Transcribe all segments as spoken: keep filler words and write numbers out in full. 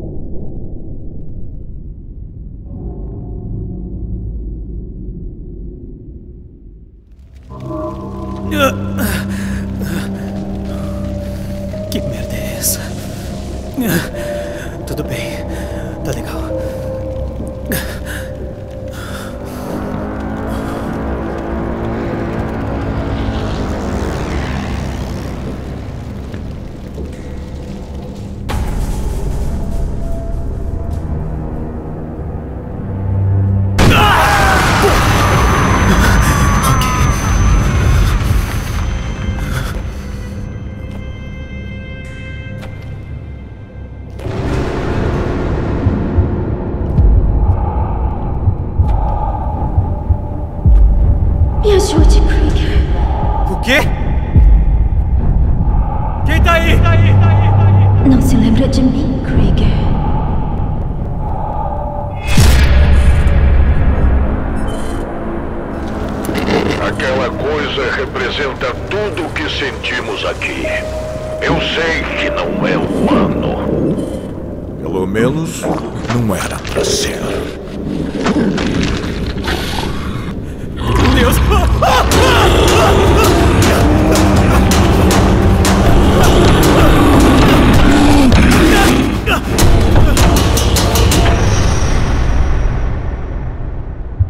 Que merda é essa? Tudo bem, tá legal. Me ajude, Krieger. O quê? Quem tá aí? Tá aí, tá aí, tá aí. Não se lembra de mim, Krieger? Aquela coisa representa tudo o que sentimos aqui. Eu sei que não é humano. Pelo menos não era pra ser. Deus!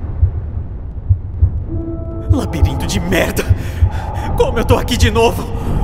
Labirinto de merda! Como eu tô aqui de novo?